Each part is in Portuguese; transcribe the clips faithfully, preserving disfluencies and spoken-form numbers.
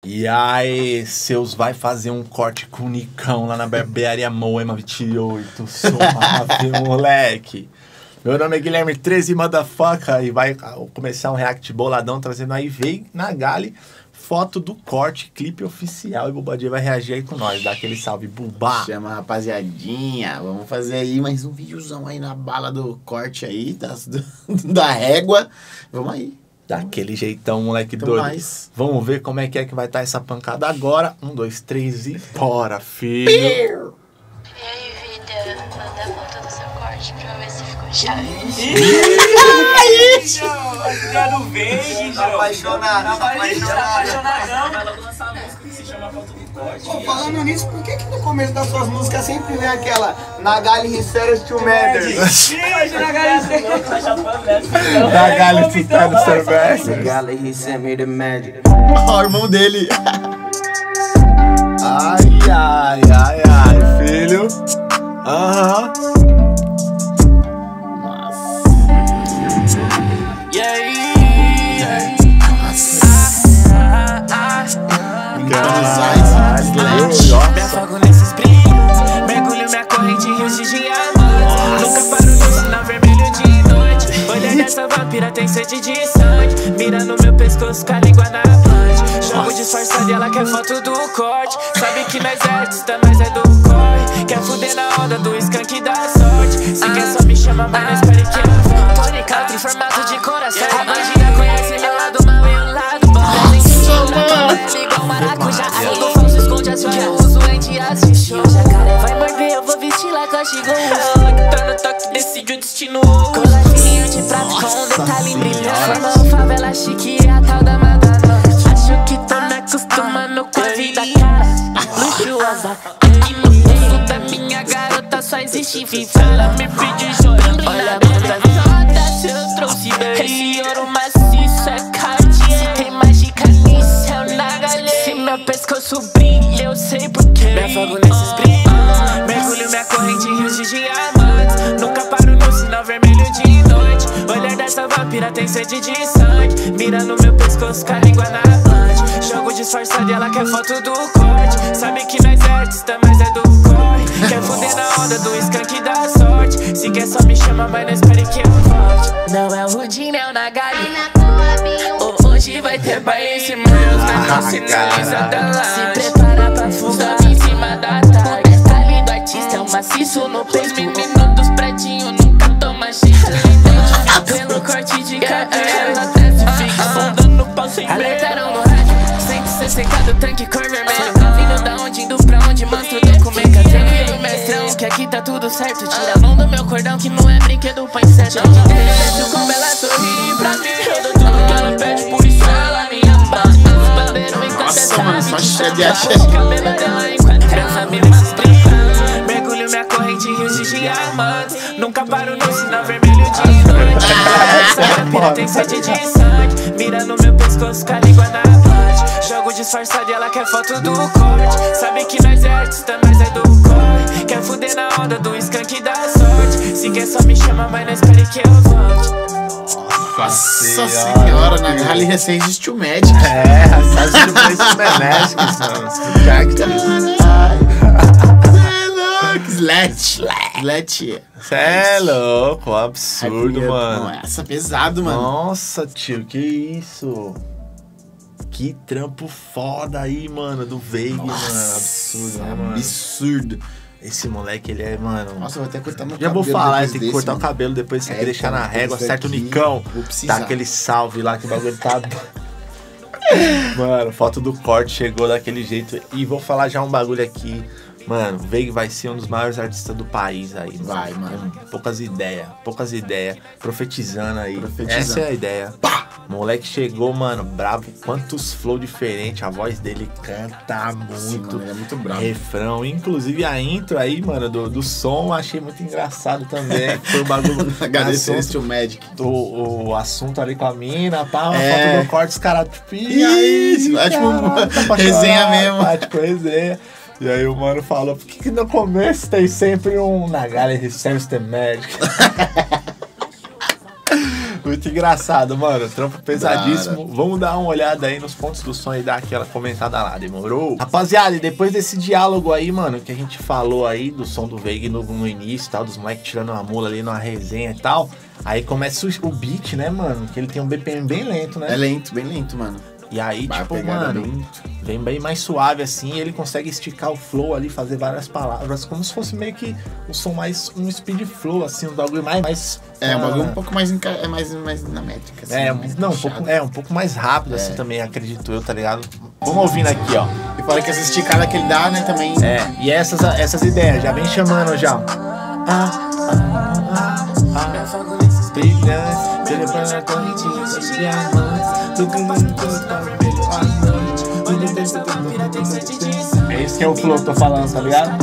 E aí, seus vai fazer um corte com o Nicão lá na barbearia Moema vinte e oito. Suave, moleque. Meu nome é Guilherme treze Motherfucker e vai começar um react boladão trazendo aí Veig Nagali, foto do corte, clipe oficial. E o Bobadinha vai reagir aí com nós. Dá aquele salve, Bubá. Chama, rapaziadinha. Vamos fazer aí mais um videozão aí na bala do corte aí, das, do, da régua. Vamos aí. Daquele jeitão, moleque Então doido. mais. Vamos ver como é que é que vai estar essa pancada agora. Um, dois, três e bora, filho. E aí, vida, manda a foto do seu corte pra ver se ficou chave. Ih, Filha do Veig, Tá apaixonado, tá apaixonado. apaixonadão. Vai logo lançar uma música que se chama Foto do Corte. Pô, falando nisso, por que que no começo das suas músicas sempre vem aquela Nagali Serious to Matter? Nagali Sustado Service. Nagali, he sent me the magic. Ó, o irmão dele. Ai, ai, ai, ai, filho. Aham. E aí? Me afogo nesses brilhos, mergulho minha corrente em rios de diamante. Nunca paro no sinal vermelho de noite. Olhar dessa vampira tem sede de sangue. Mira no meu pescoço com a língua na plante. Jogo disfarçado e ela quer foto do corte. Sabe que nós é artista, nós é do corre. Quer fuder na onda do skunk da sorte. Se quer só me chama, mas não espere que eu volte. Pony Country em formato de coração. A magia conhece meu lado mal e o lado bom. É igual maracujá. Eu do falso esconde as eu uso em dias de show. Jacaré vai morder, eu vou vestir lacoste igual ela que tá no toque, decide o destino. Coladinho de prata com um detalhe brilhante. Formou favela chique e a tal da Madonna. Acho que tô me acostumando com a vida cara luxuosa. E no fundo da minha garota só existe viva. Ela me pediu chorando. Olha quantas notas eu trouxe. Esse ouro maciço é Cartier. Tem mágica nisso, é o Nagali. Se meu pescoço brilha, eu sei porquê. Me afogo nesses brilhos, mergulho minha corrente em rios de diamantes. Nunca paro no sinal vermelho de noite. Olhar dessa vampira tem sede de sangue. Mira no meu pescoço com a língua na plante. Jogo disfarçado e ela quer foto do corte. Sabe que nós é artista, mas é do corre. Quer fuder na onda do skunk da sorte. Se quer só me chama, mas não espere que eu volte. Não é o Rudinho, é o Nagali. Hoje vai ter baile em cima dos negócios sinaliza da laje. Se prepara pra fuga em cima da tarde. O detalhe do artista é um maciço no peito. Menino dos pretinhos nunca toma jeito. Pelo corte de cabelo ela desce e fica sondando no pau sem medo. Alertaram no rádio, cento e sessenta do tanque cor vermelho. Tá vindo da onde, indo pra onde, mano, tudo com meca. Tranquilo, mestrão, que aqui tá tudo certo. Tira a mão do meu cordão que não é brinquedo pra inseto. Desce como ela sorri pra mim. Eu dou tudo que ela pede, por isso ela me ama. Os bandeiros enquanto Nossa, mano, só cheia de axé. o cabelo dela enquanto ela me explica. Mergulho minha corrente em rios de diamantes. Nunca paro no sinal vermelho de noite. Essa vampira tem sede de sangue. Mira no meu pescoço com a língua na plante. Jogo disfarçado e ela quer foto do corte. Sabe que nós é artista, nós é do corre. Quer fuder na onda do skunk da sorte. Se quer só me chama, mas não espere que eu volte. Nossa senhora, Nagali recém existe o médico. É, sabe que o preço Benésicos, mano. Slat. Slat. Cê é louco, absurdo, mano. Nossa, pesado, mano. Nossa, tio, que isso? Que trampo foda aí, mano, do Veig, mano. Absurdo, né, mano? Absurdo. Esse moleque, ele é, mano... Nossa, eu vou até cortar meu Já cabelo. vou falar, depois tem que desse, cortar mano. o cabelo depois, você É, tem que deixar então, na régua, depois certo o daqui, Nicão. vou precisar. Dá aquele salve lá que o bagulho tá... Mano, foto do corte chegou daquele jeito. E vou falar já um bagulho aqui. Mano, Veig vai ser um dos maiores artistas do país aí. Vai, mano. Poucas ideias, poucas ideias. Profetizando aí. Profetizando. Essa é a ideia. Pá! Moleque chegou, mano, bravo. Quantos flow diferentes. A voz dele canta muito. Sim, mano, ele é muito bravo. Refrão. Inclusive a intro aí, mano, do, do som, achei muito engraçado também. Foi o bagulho. Agradecer o Magic. O, o assunto ali com a mina, pá, uma É. foto do corte, os caras, tipo, e aí? Isso, é tipo caralho, tá pra resenha chorar, mesmo. tá, tipo, resenha. E aí o mano falou, por que que no começo tem sempre um Nagali Service the Magic? Muito engraçado, mano. Trampo pesadíssimo. Cara. Vamos dar uma olhada aí nos pontos do som e dar aquela comentada lá, demorou? Rapaziada, e depois desse diálogo aí, mano, que a gente falou aí do som do Veig no, no início e tal, dos moleques tirando uma mula ali numa resenha e tal, aí começa o, o beat, né, mano? Que ele tem um B P M bem lento, né? É lento, bem lento, mano. E aí, Vai tipo, pegada mano, bem- vem bem mais suave assim, e ele consegue esticar o flow ali, fazer várias palavras, como se fosse meio que um som mais, um speed flow, assim, um bagulho mais... mais É, um ah, bagulho um pouco mais, enca... é mais, mais na métrica, assim. É, mais não, um puxado. pouco, é, um pouco mais rápido, assim, também, acredito eu, tá ligado? Vamos ouvindo aqui, ó. E fora que essa esticada que ele dá, né, também... É, e essas, essas ideias, já vem chamando já. Ah, ah, ah, ah, brilhante, celebrando a correntinha de diamantes, tudo lindo, tudo tá vermelho à noite. É isso que é o flow que eu tô falando, tá ligado?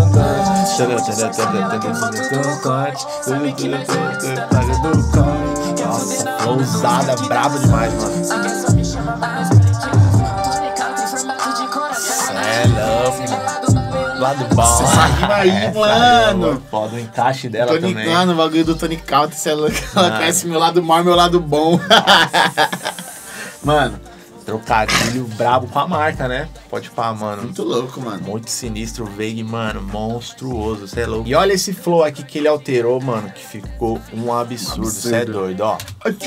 Nossa, flowzada, brabo demais, mano. É louco, mano. Lado bom. Essa rima aí, Essa mano. rima, foda, o encaixe dela Tony, também. mano, o bagulho do Tony Count, você é louco. Ela Mano. conhece meu lado mal e meu lado bom. Mano, Trocadilho brabo com a marca, né? Pode pá, mano. muito louco, mano. Muito sinistro, Veig, mano, monstruoso, cê é louco. E olha esse flow aqui que ele alterou, mano, que ficou um absurdo, cê é doido, ó.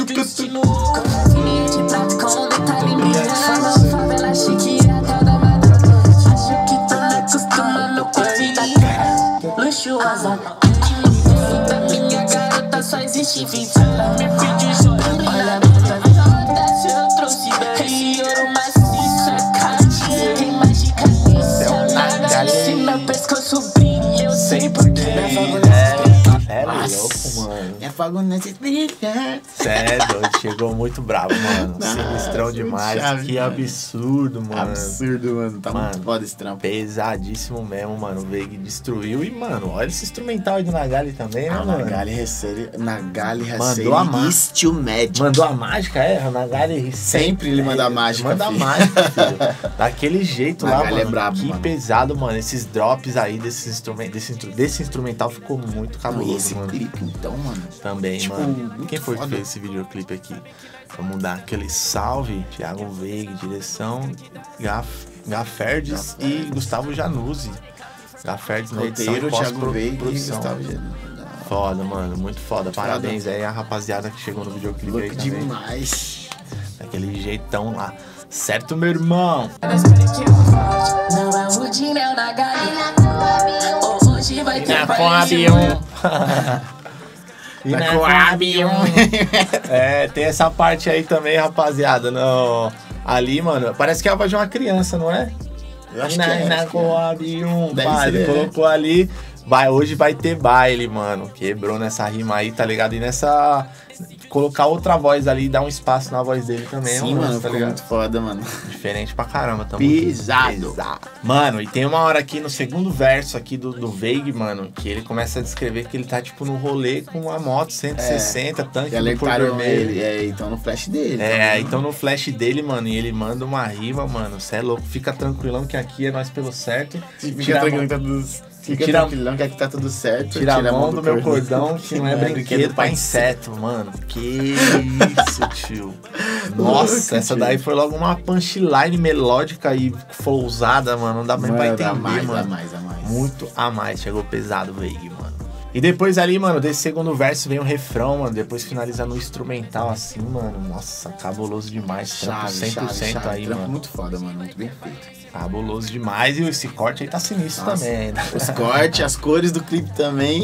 Luxuosa, minha garota só existe vinte. Me pediu juro, olha se eu trouxe rei ouro maciço, é cartinha, tem mágica nisso. Nada se meu pescoço brilha, eu sei porque É louco, mano. É fogo nesse brilhante. Cê é doido, chegou muito bravo, mano. Nossa, Sinistrão muito demais, chave, que mano. absurdo, mano. Absurdo, mano. Tá Mano. muito foda esse trampo. Pesadíssimo mesmo, mano. O Veig destruiu. E, mano, olha esse instrumental aí do Nagali também, né, Ah, mano? Nagali recebe. Nagali recebe. Mandou a má- Steel Magic. Mandou a mágica, é? O Nagali Sempre ele manda a mágica, Manda a filho. mágica, filho. Daquele jeito lá, Nagali mano. é brabo, que mano. pesado, mano. Esses drops aí desse, instrumen desse, intru- desse instrumental ficou muito Não, cabuloso, e esse mano. clipe, então, mano. Também, Tipo, mano. muito Quem foi que foda. fez esse videoclipe aqui? Vamos dar aquele salve. Thiago Veig, direção, Gaf, Gaferdes e Gustavo Januzzi. Gaferdes na edição e Roteiro, Thiago Veig e pós-produção. Gustavo Geno. Foda, mano, muito foda. Muito Parabéns foda. aí a rapaziada que chegou no videoclipe aí Louco também. demais. Daquele jeitão lá. Certo, meu irmão? não é o Dinel na galinha. Hoje vai ter Na baile Coab um. E Na na Coab Coab um. É, tem essa parte aí também, rapaziada. No, ali, mano, parece que é a voz de uma criança, não é? Eu acho na, que é. na acho que é. Coab um. Deve Pá, ser, ele é. colocou ali. Vai, hoje vai ter baile, mano. Quebrou nessa rima aí, tá ligado? E nessa. Colocar outra voz ali e dar um espaço na voz dele também. Sim, é um lance, mano, tá ficou ligado? muito foda, mano. Diferente pra caramba, tamo Pesado. Mano, e tem uma hora aqui no segundo verso aqui do, do Veig, mano, que ele começa a descrever que ele tá, tipo, no rolê com uma moto cento e sessenta, tanque E do alertaram Por Vermelho. ele, é, então no flash dele. É, então, então no flash dele, mano, e ele manda uma rima, mano, cê é louco, fica tranquilão que aqui é nós pelo certo. Fica Tira a tranquilo, mão- tá tudo... Fica Tira- tranquilão que aqui tá tudo certo. Tira a mão do meu cordão, que não é brinquedo pra inseto, mano. Que isso, tio. Nossa, Louco, essa tio. daí foi logo uma punchline melódica e flowzada, mano. Não dá nem pra Mano, entender, a mais, mano. a mais, a mais. Muito a mais. Chegou pesado o Veig, mano. E depois ali, mano, desse segundo verso vem o refrão, mano. Depois finaliza no instrumental assim, mano. Nossa, cabuloso demais. Trampo Chave, cem por chave, cento chave. aí, Trampo mano. muito foda, mano. Muito bem feito. Cabuloso demais. E esse corte aí tá sinistro Nossa. também, né? Os cortes, as cores do clipe também.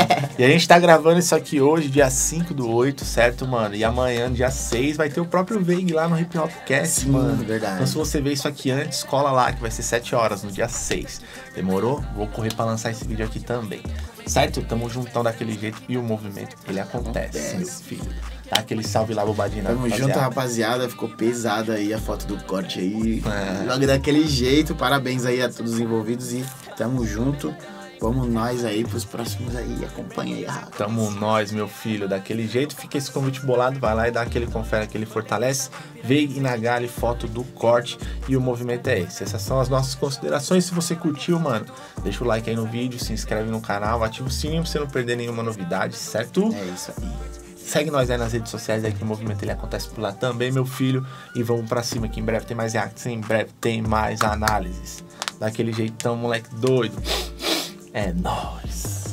E a gente tá gravando isso aqui hoje, dia cinco do oito, certo, mano? E amanhã, dia seis, vai ter o próprio Veig lá no Hip Hop Cast, Sim, mano. verdade. Então se você ver isso aqui antes, cola lá, que vai ser sete horas, no dia seis. Demorou? Vou correr pra lançar esse vídeo aqui também. Certo? Tamo juntão daquele jeito e o movimento, ele acontece, Acontece. meu filho. Dá aquele salve lá, bobadinho. Tamo junto, rapaziada. Ficou pesada aí a foto do corte aí. É. Logo daquele jeito. Parabéns aí a todos os envolvidos e tamo junto. Vamos nós aí pros próximos aí. Acompanha aí, Rafa. Tamo nós, meu filho, daquele jeito. Fica esse convite bolado, vai lá e dá aquele confere, aquele fortalece. Veig e Nagali, foto do corte e o movimento é esse. Essas são as nossas considerações. Se você curtiu, mano, deixa o like aí no vídeo, se inscreve no canal, ativa o sininho pra você não perder nenhuma novidade, certo? É isso aí. Segue nós aí nas redes sociais aí que o movimento ele acontece por lá também, meu filho. E vamos pra cima que em breve tem mais reacts, em breve tem mais análises. Daquele jeitão, moleque doido. É nóis.